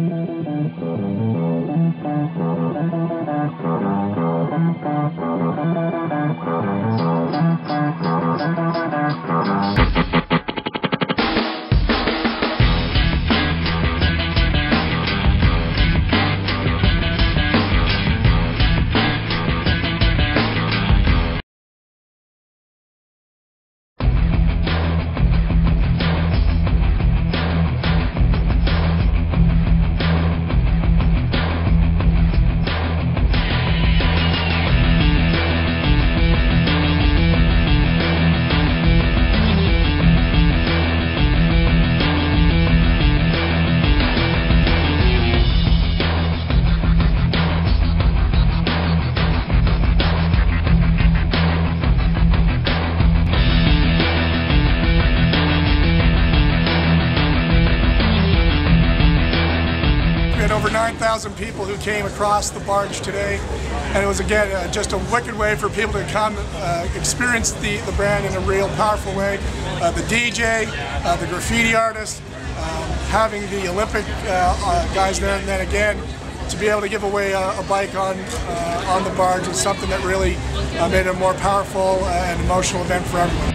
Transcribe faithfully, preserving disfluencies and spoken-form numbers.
Over nine thousand people who came across the barge today, and it was again uh, just a wicked way for people to come uh, experience the, the brand in a real powerful way. Uh, the D J, uh, the graffiti artist, um, having the Olympic uh, uh, guys there, and then again to be able to give away a, a bike on uh, on the barge is something that really uh, made it a more powerful uh, and emotional event for everyone.